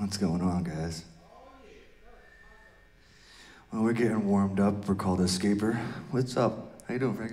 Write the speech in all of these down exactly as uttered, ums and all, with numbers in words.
What's going on, guys? Well, we're getting warmed up. We're called Escaper. What's up? How you doing, Frankie?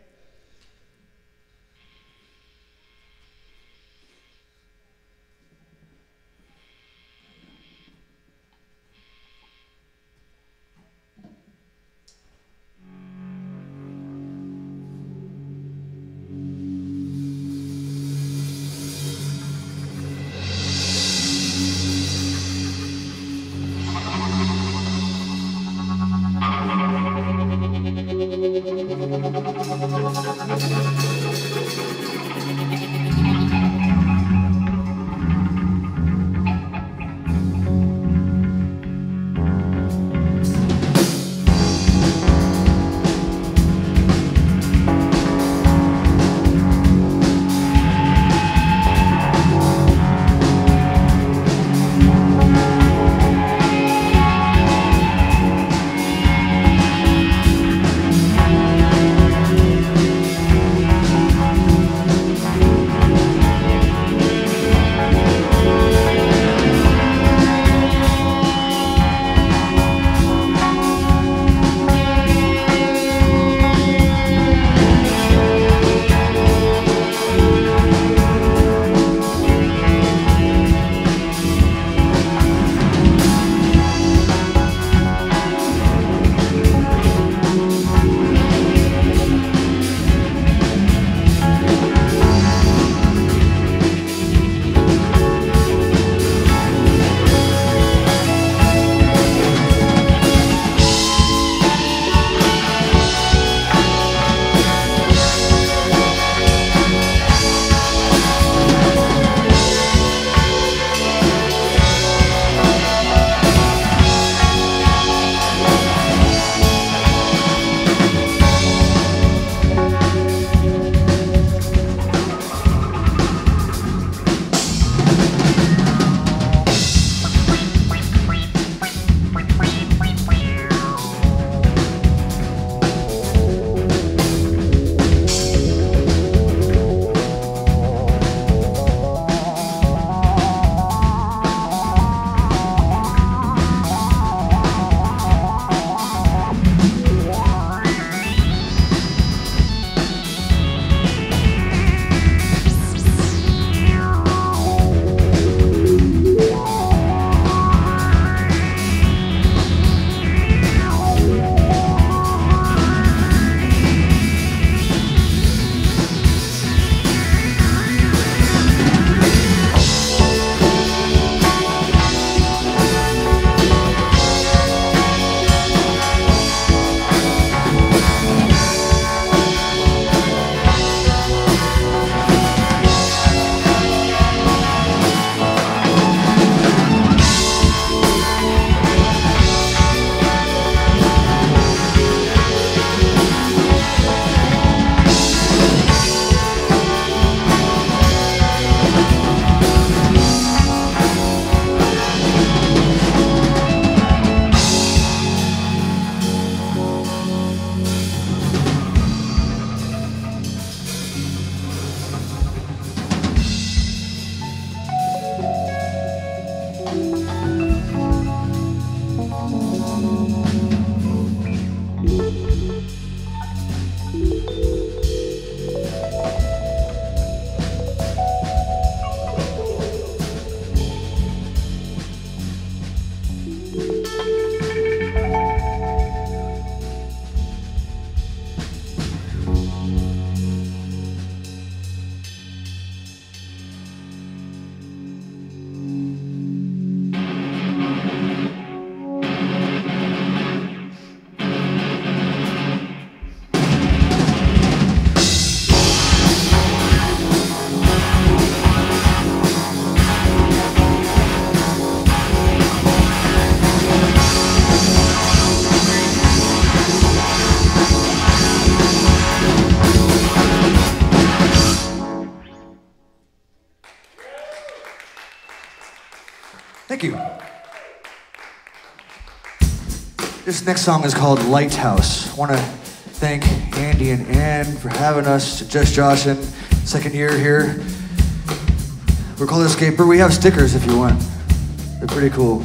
Thank you. This next song is called Lighthouse. I want to thank Andy and Ann for having us. Just Joshin, second year here. We're called Escaper. We have stickers if you want. They're pretty cool.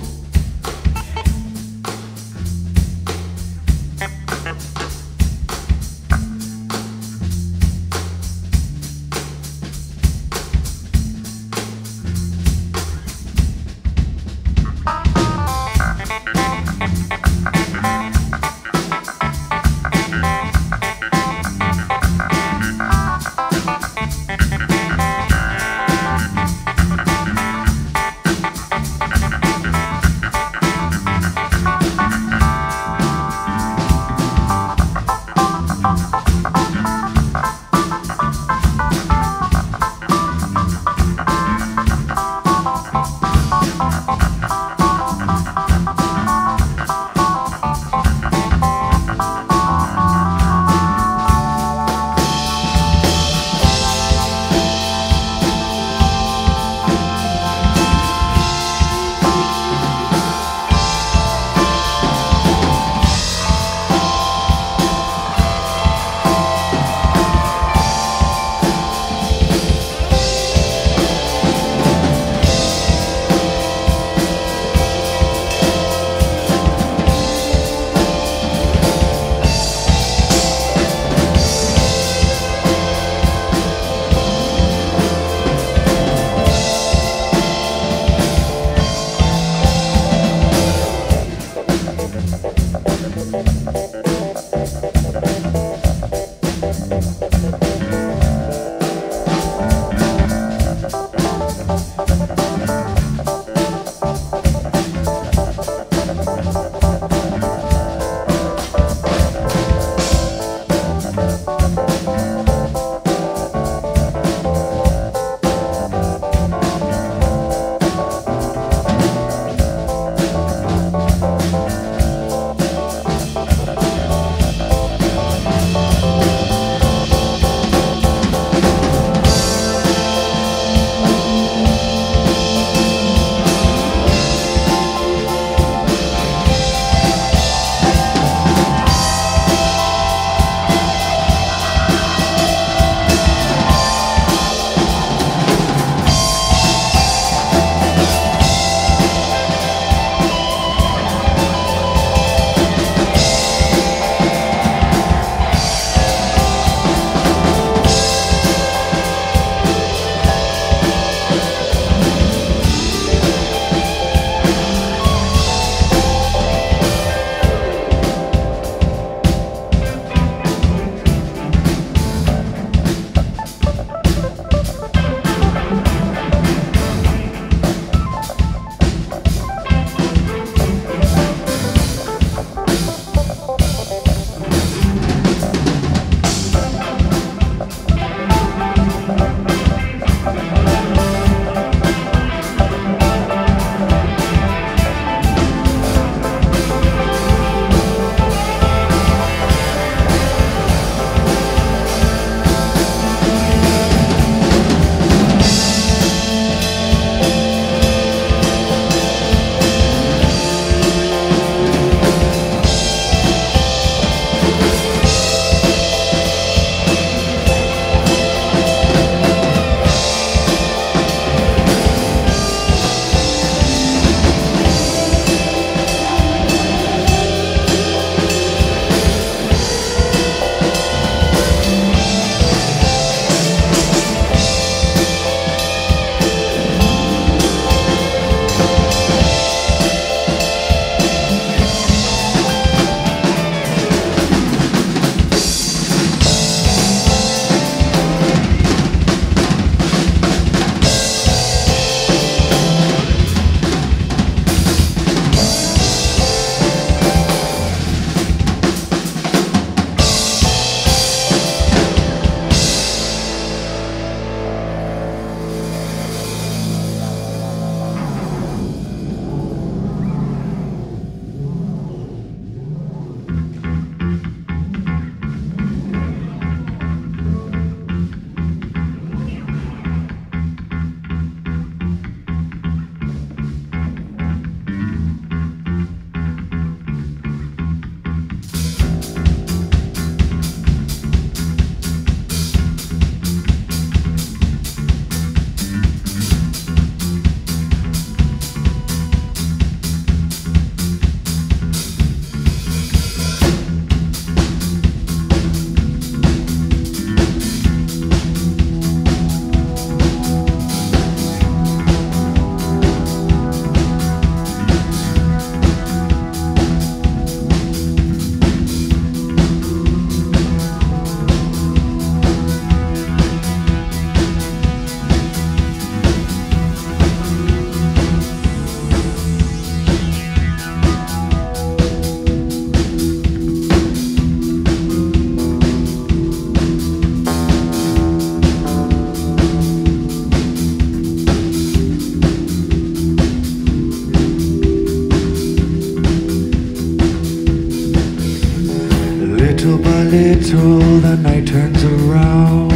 by little, the night turns around.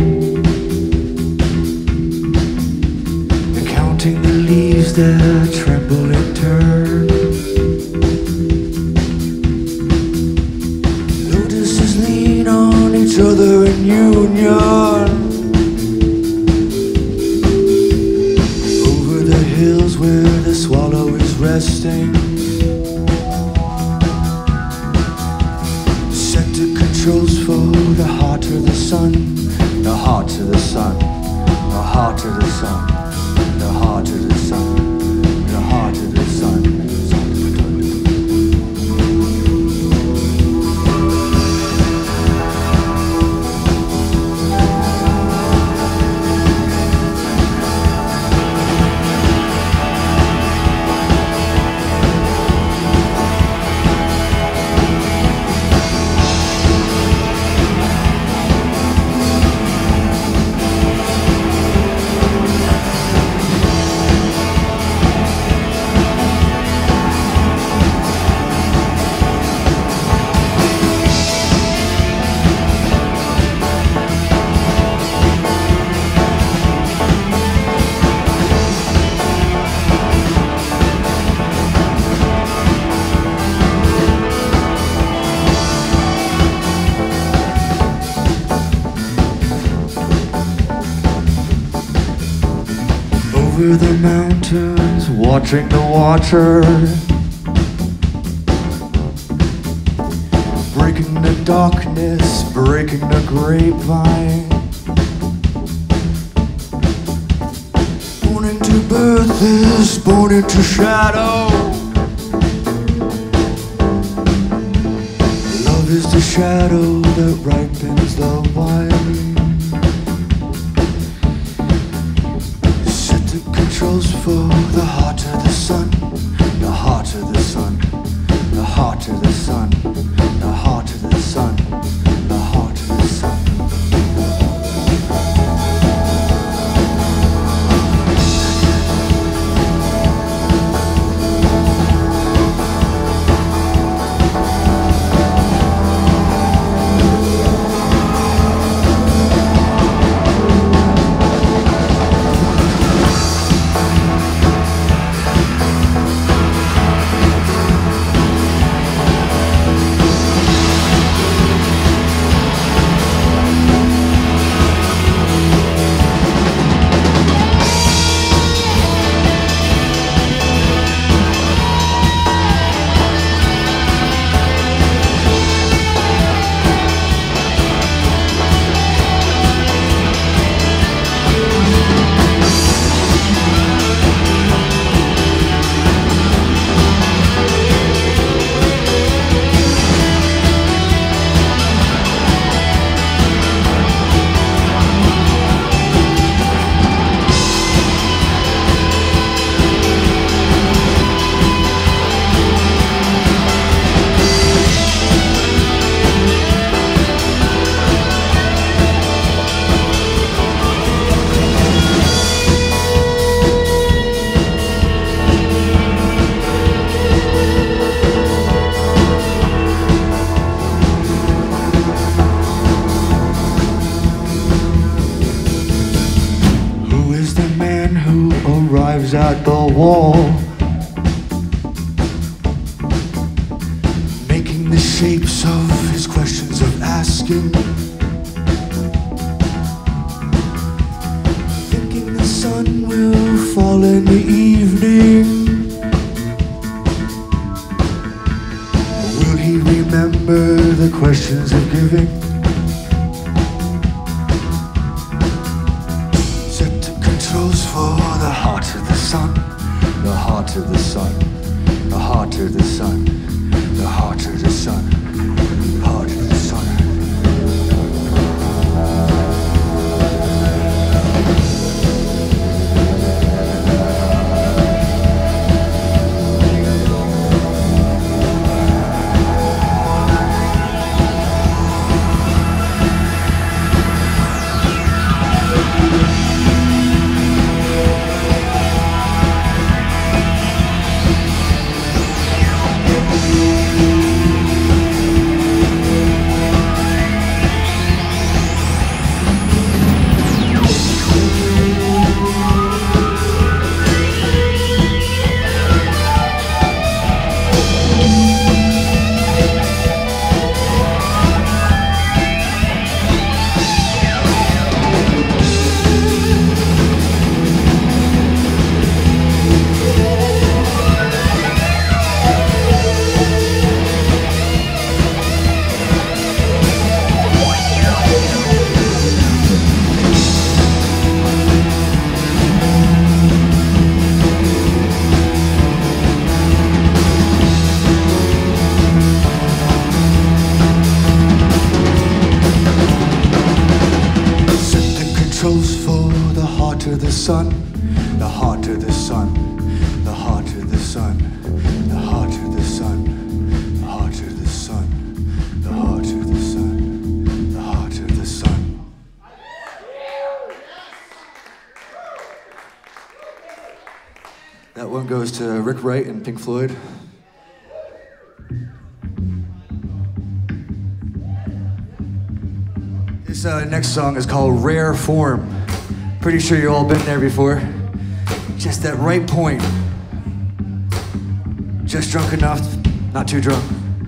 And counting the leaves that tremble and turn. Lotuses lean on each other in union. Over the hills where the swallow is resting. Controls for the heart of the sun, the heart of the sun, the heart of the sun, the heart of the sun, the heart of the sun. Over the mountains, watching the water, breaking the darkness, breaking the grapevine. Born into birth is born into shadow. Love is the shadow that ripens the wine. Controls for the heart of the sun, the heart of the sun, the heart of the sun, the heart of the sun, the heart of the sun. At the wall, making the shapes of his questions of asking, thinking the sun will fall in the evening. Will he remember the questions of giving? Set the controls for the heart of the sun, the heart of the sun, the heart of the sun, the heart of the sun, heart of the sun. the sun, the hotter the sun, the hotter the sun, the hotter the sun, the hotter the sun, the hotter the sun, the hotter the sun. That one goes to Rick Wright and Pink Floyd. This uh, next song is called Rare Form. Pretty sure you've all been there before. Just that right point. Just drunk enough, not too drunk.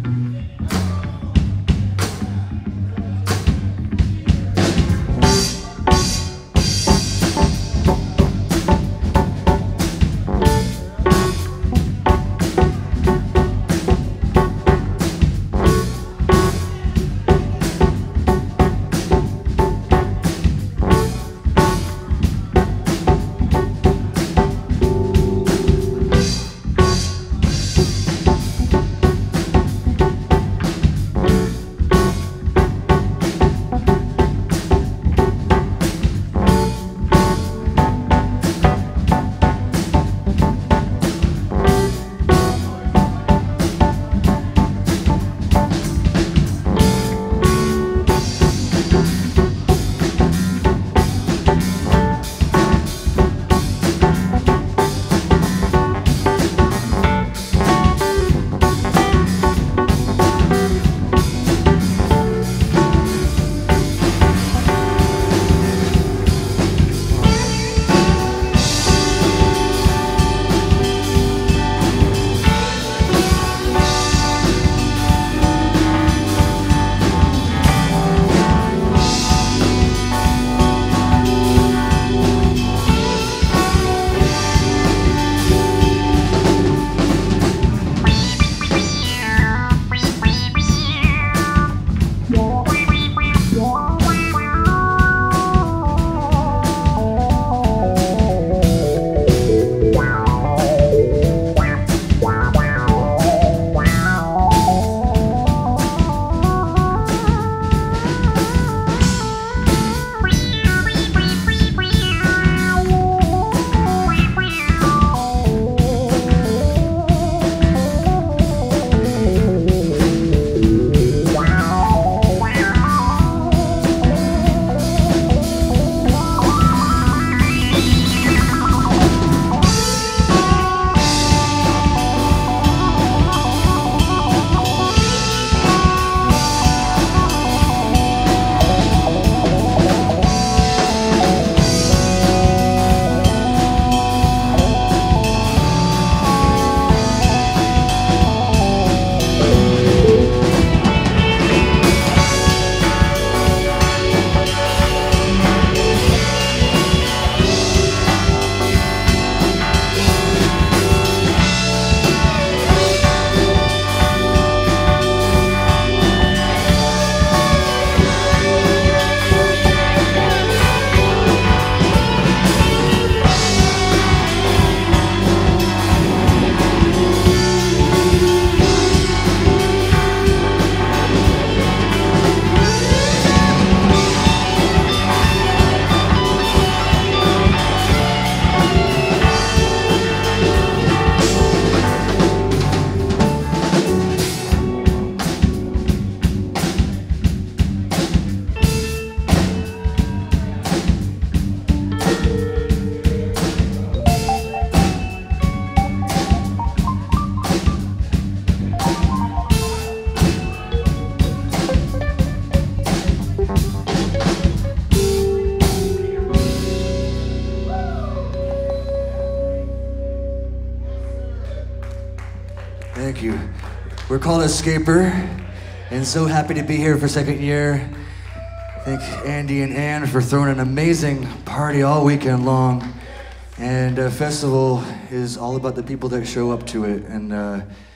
Thank you. We're called Escaper, and so happy to be here for second year. Thank Andy and Ann for throwing an amazing party all weekend long. And uh, festival is all about the people that show up to it. And uh,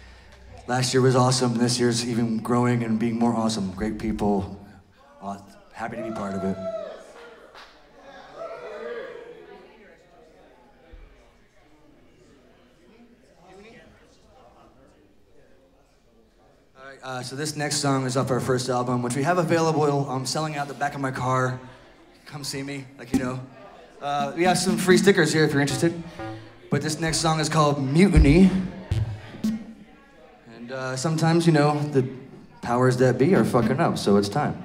last year was awesome. This year's even growing and being more awesome. Great people. Uh, happy to be part of it. Uh, so this next song is off our first album, which we have available. I'm selling out the back of my car. Come see me, like you know. Uh, we have some free stickers here if you're interested. But this next song is called Mutiny. And uh, sometimes, you know, the powers that be are fucking up, so it's time.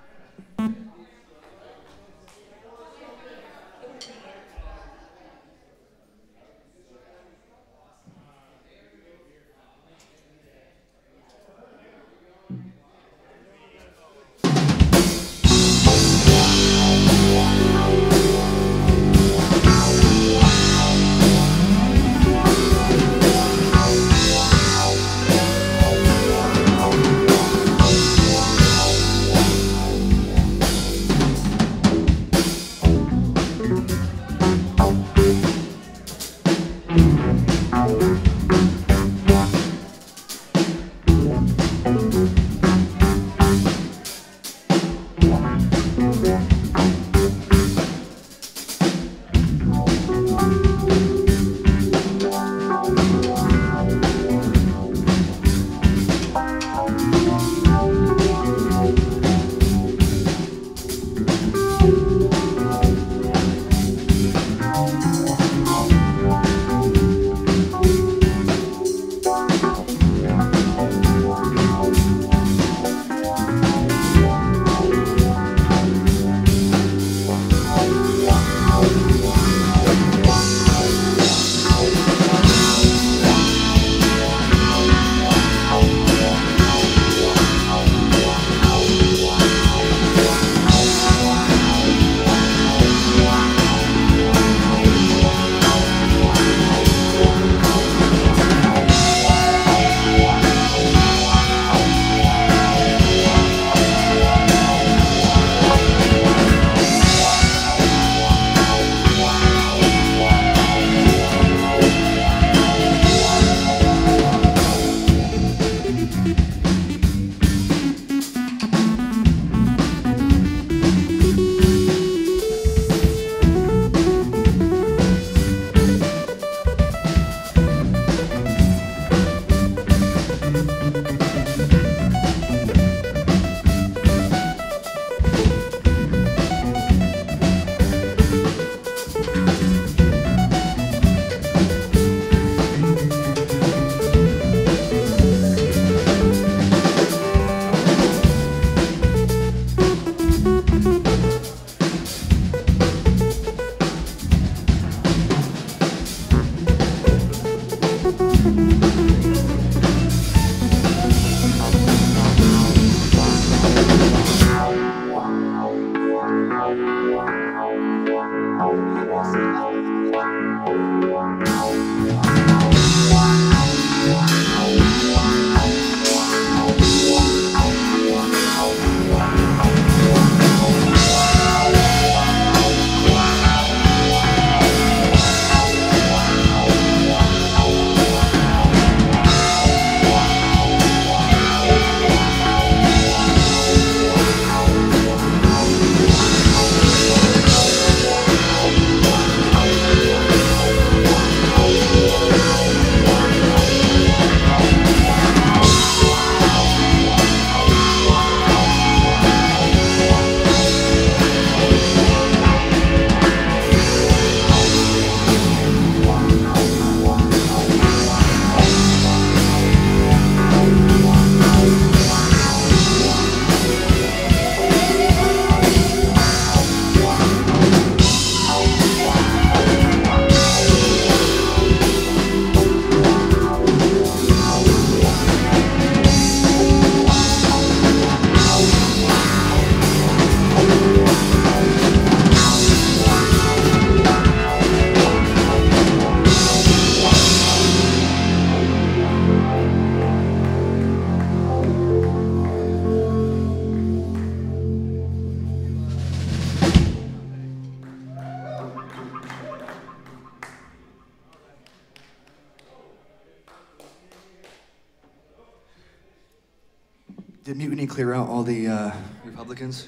Did Mutiny clear out all the uh, Republicans?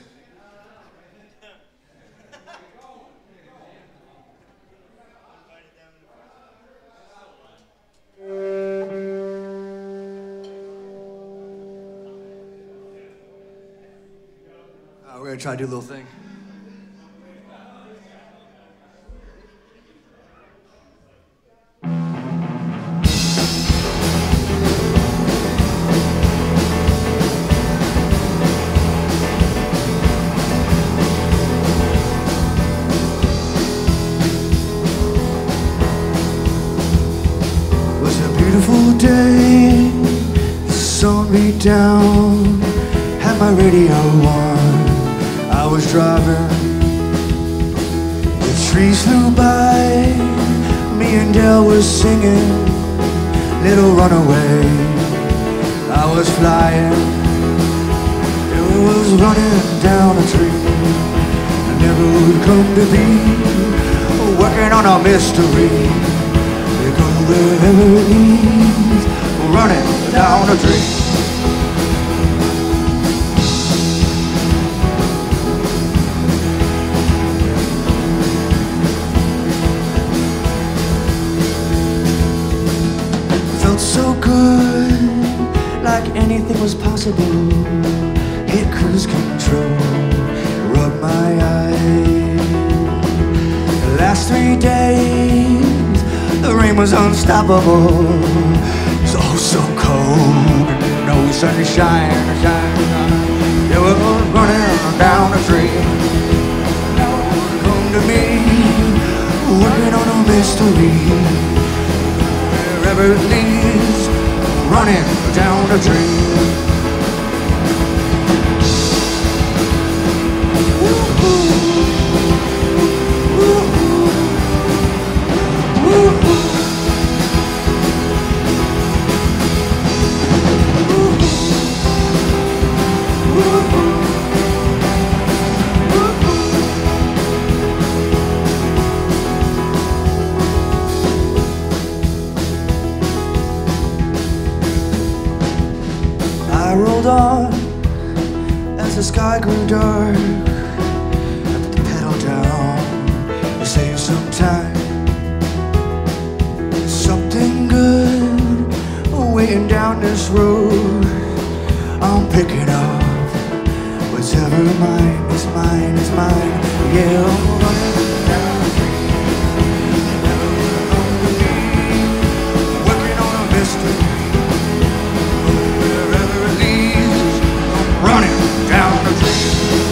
Uh, we're gonna try to do a little thing. beautiful day, the sun beat down, had my radio on. I was driving, the trees flew by, me and Dale was singing, Little Runaway. I was flying, it was running down a tree. I never would come to be working on a mystery. We go wherever it leads, running down a tree. Felt so good, like anything was possible. Hit cruise control, rub my eyes. The last three days, the rain was unstoppable. It's oh so cold, no sunshine, shine. It was running down a tree. Come to me, working on a mystery. Wherever it leads, running down a tree. I rolled on as the sky grew dark. I put the pedal down to save some time. There's something good waiting down this road. I'm picking up whatever mine is mine is mine. Yeah, I'm running down the street. Never gonna come to me, working on a mystery. Wherever it leads, I'm running down the street.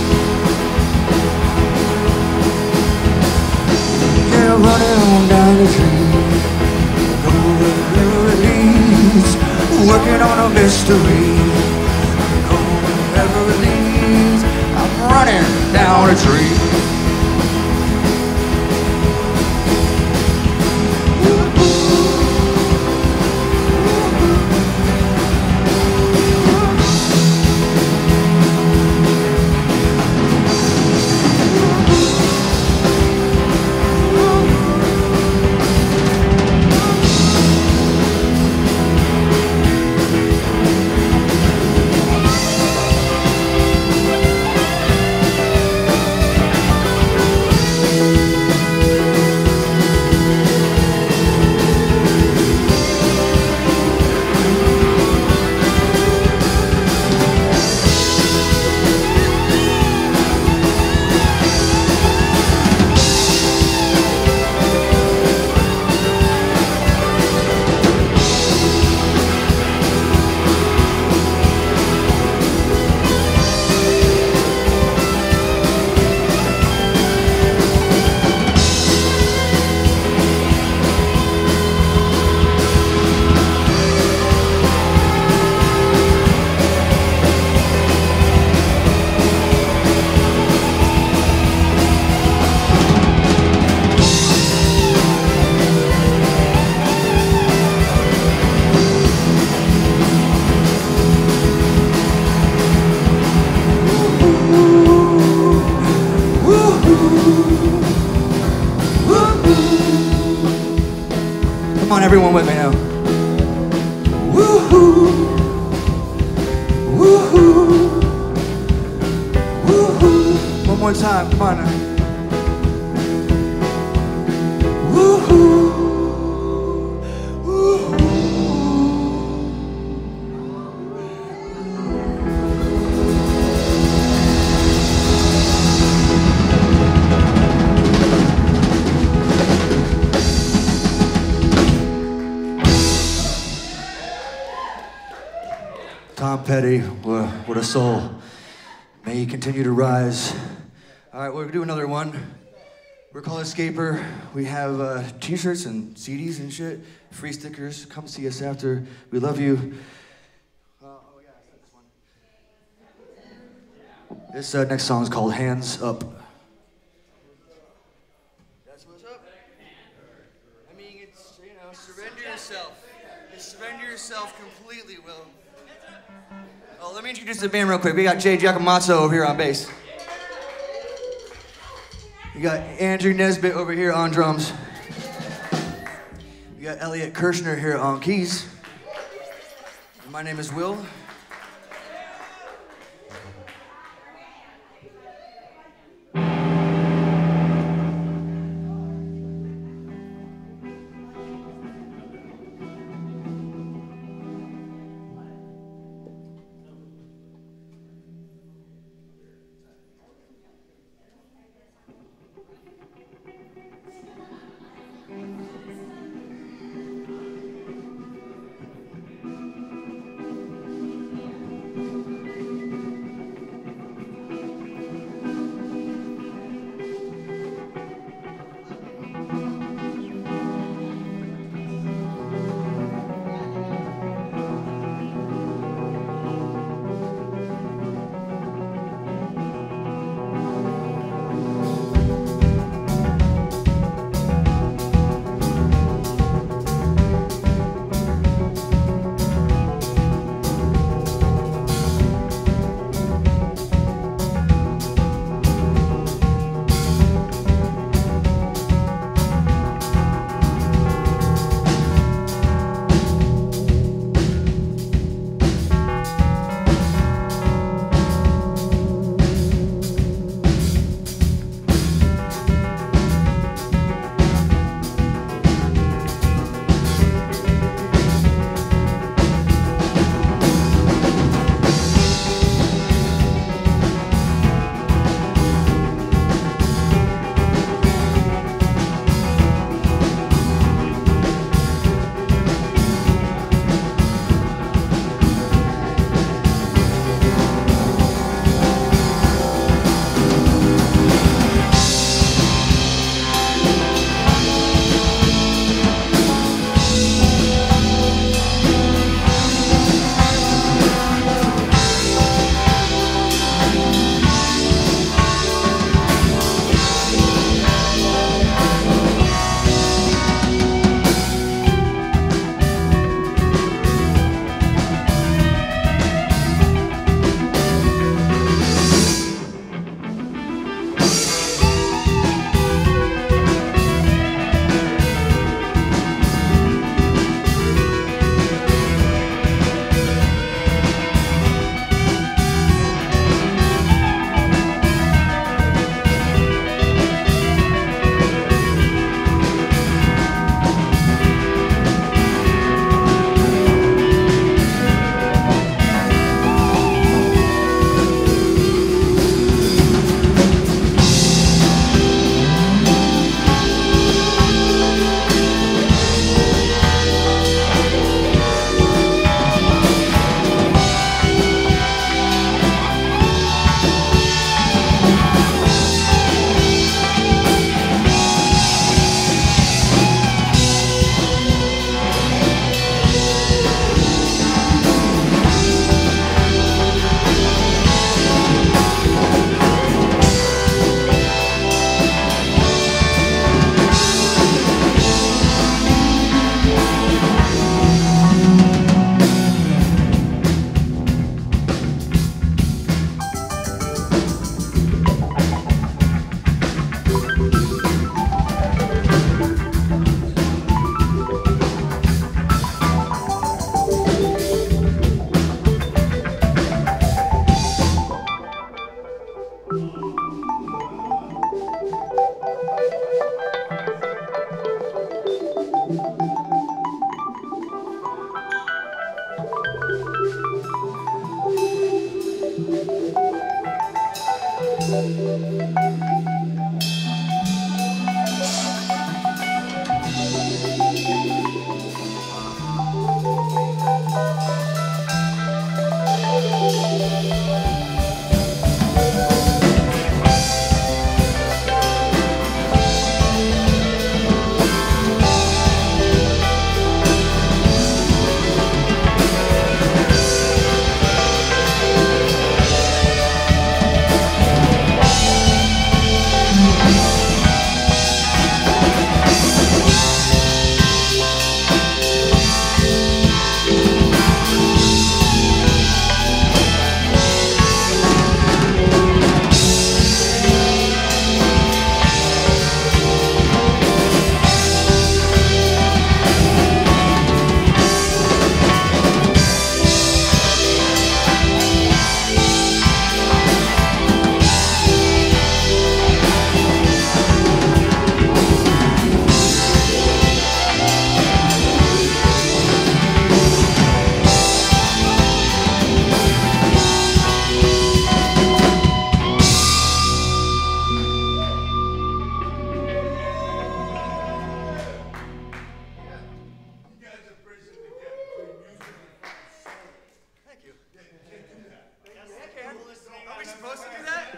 Yeah, running down the street. Wherever it leads, working on a mystery. Wherever it leads, I'm running down a tree. Come on, everyone with me now. Woohoo! Woohoo! Woohoo! One more time, come on now. Woohoo! Tom Petty, what a soul. May he continue to rise. All right, we're gonna do another one. We're called Escaper. We have uh, t-shirts and C Ds and shit, free stickers. Come see us after. We love you. Uh, oh yeah, I said this one. This uh, next song is called Hands Up. That's what's up. I mean, it's, you know, surrender yourself. Just surrender yourself completely, Will. Oh, let me introduce the band real quick. We got Jay Giacomazzo over here on bass. We got Andrew Nesbitt over here on drums. We got Elliot Kirshner here on keys. And my name is Will.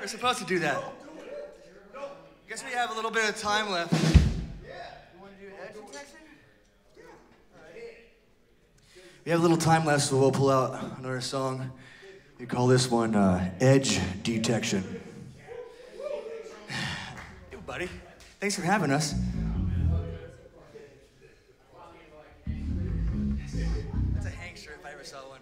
We're supposed to do that. Guess we have a little bit of time left. You want to do edge detection? We have a little time left, so we'll pull out another song. We call this one uh, Edge Detection. Hey, buddy. Thanks for having us. That's a Hank shirt if I ever saw one.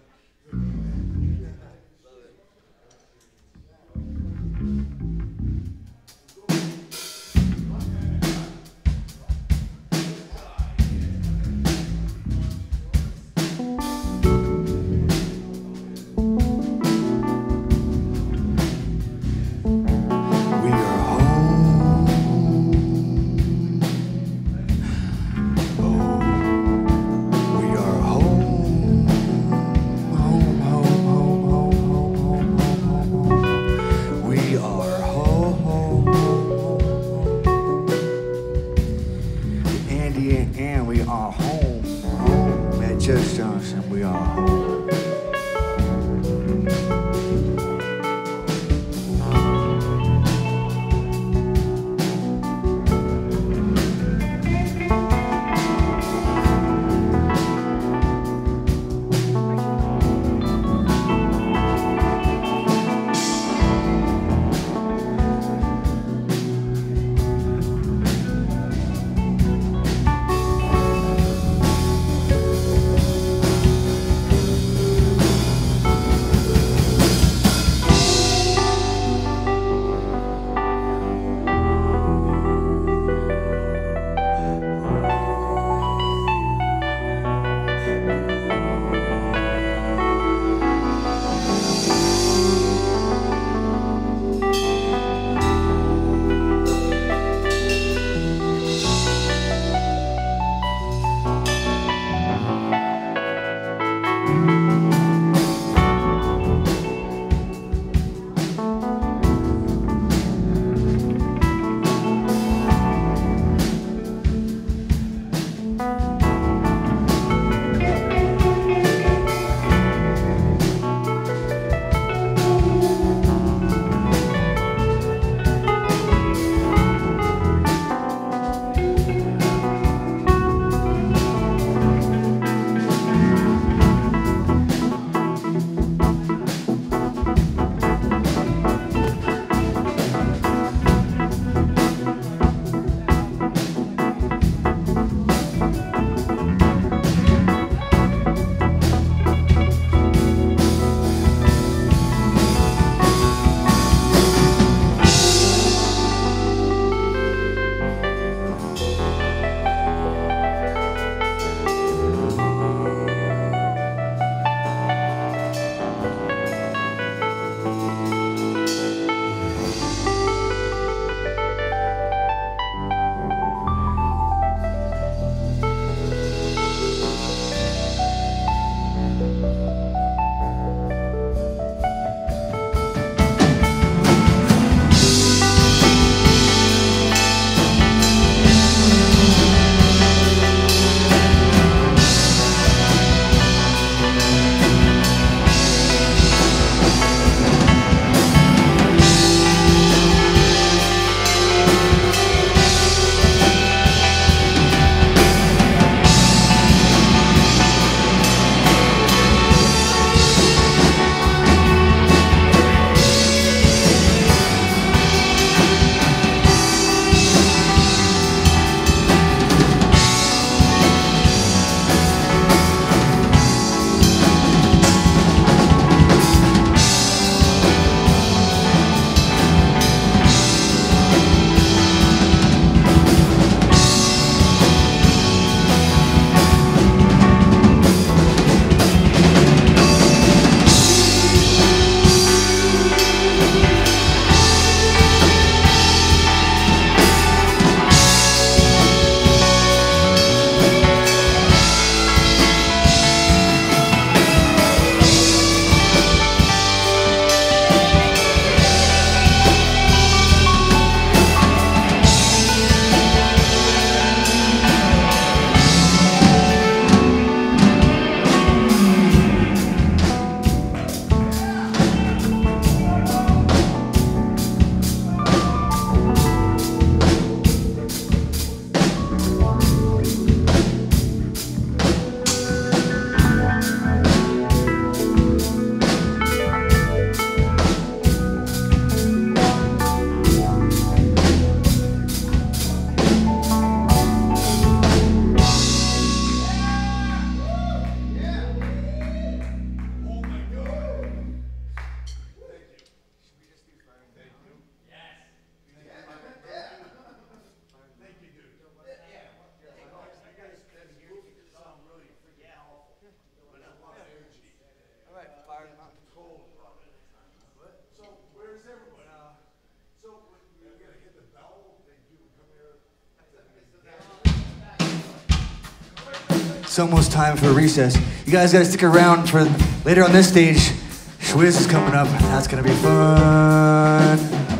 It's almost time for recess. You guys gotta stick around for later on this stage. Schwiz is coming up. That's gonna be fun.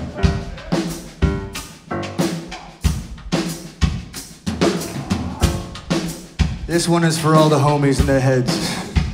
This one is for all the homies in their heads.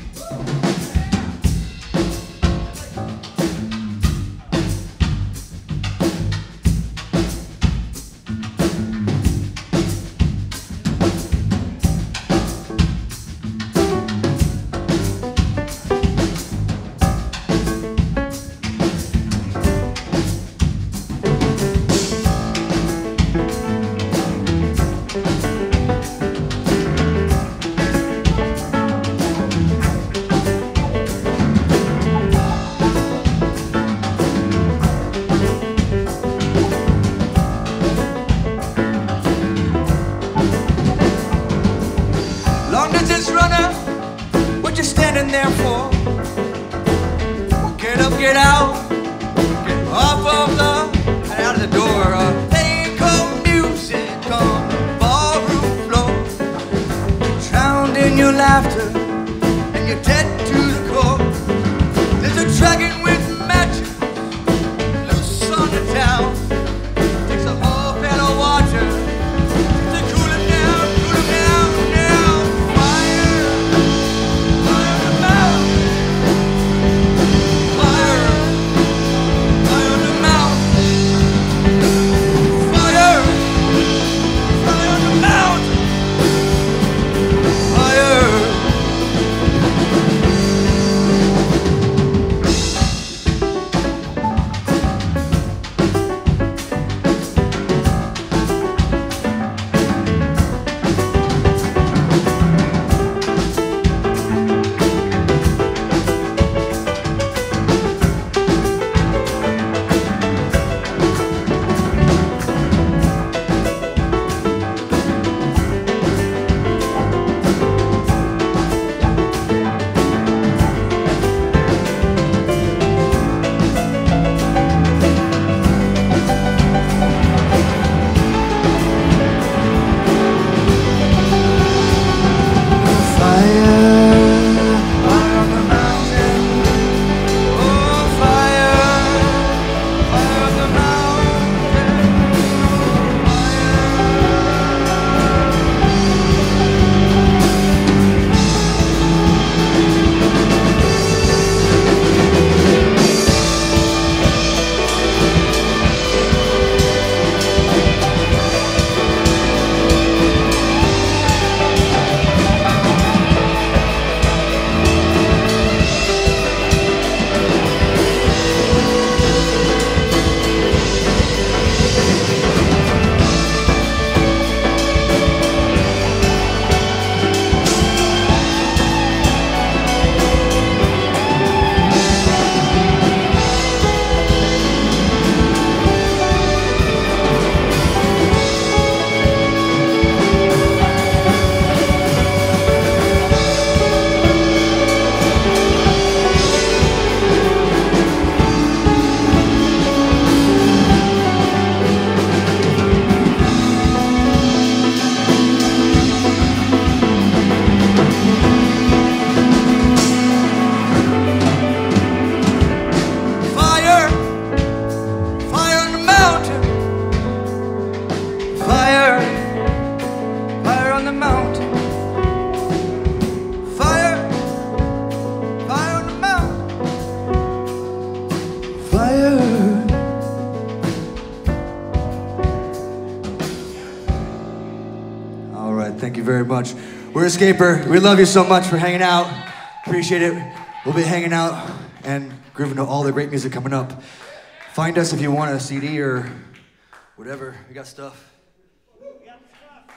Thank you very much. We're Escaper. We love you so much for hanging out. Appreciate it. We'll be hanging out and grooving to all the great music coming up. Find us if you want a C D or whatever. We got stuff. We got stuff.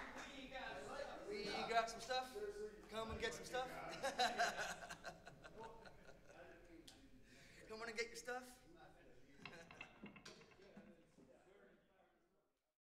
We got some stuff. Come and get some stuff. Come on and get your stuff.